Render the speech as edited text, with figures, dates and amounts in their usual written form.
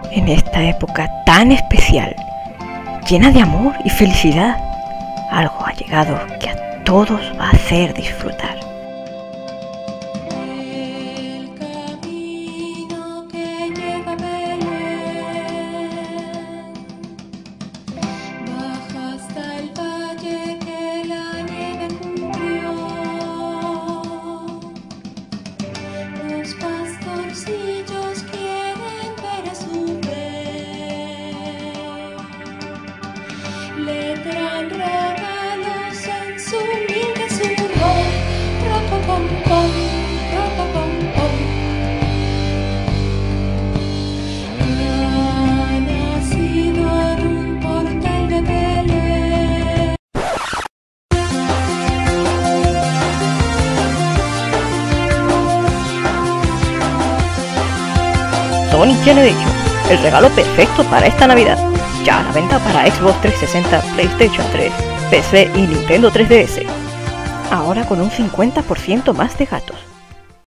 en esta época tan especial, llena de amor y felicidad, algo ha llegado que a todos va a hacer disfrutar. El camino que lleva a Belén baja hasta el valle que la nieve cubrió. Los pastorcillos quieren ver a su rey. Le traen regalos en su humilde zurrón. Rapapam-pam, rapapam-pam. Ha nacido en un portal de Belén. Sonic Generation, el regalo perfecto para esta Navidad. Ya a la venta para Xbox 360, PlayStation 3, PC y Nintendo 3DS. Ahora con un 50% más de gatos.